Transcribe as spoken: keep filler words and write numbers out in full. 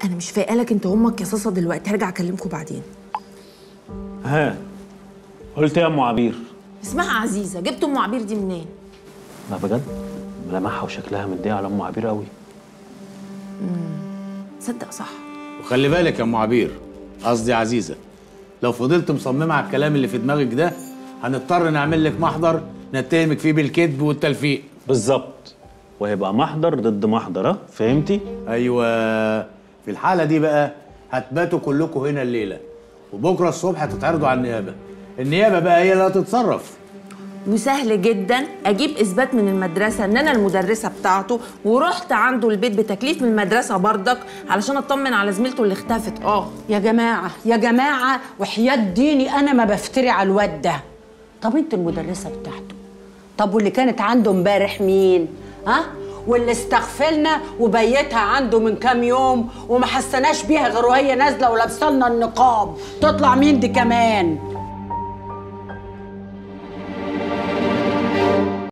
انا مش فايقه لك انت وامك يا صاصه دلوقتي، هرجع اكلمكم بعدين. ها قلت يا ام عبير؟ اسمها عزيزه، جبت ام عبير دي منين؟ لا بجد ملامحها وشكلها مديه على ام عبير قوي. امم تصدق صح. وخلي بالك يا ام عبير، قصدي عزيزه، لو فضلت مصممه على الكلام اللي في دماغك ده هنضطر نعمل لك محضر نتهمك فيه بالكذب والتلفيق. بالظبط، وهيبقى محضر ضد محضر. ها فهمتي؟ ايوه. في الحاله دي بقى هتباتوا كلكم هنا الليله، وبكره الصبح هتتعرضوا على النيابه. النيابه بقى هي اللي هتتصرف. وسهل جدا اجيب اثبات من المدرسه ان انا المدرسه بتاعته، ورحت عنده البيت بتكليف من المدرسه بردك علشان اطمن على زميلته اللي اختفت. اه يا جماعه يا جماعه وحياه ديني انا ما بفتري على الواد ده. طب انت المدرسه بتاعته، طب واللي كانت عنده امبارح مين؟ ها؟ واللي استغفلنا وبيتها عنده من كام يوم وما حسناش بيها غير وهي نازله ولابسه لنا النقاب، تطلع مين دي كمان؟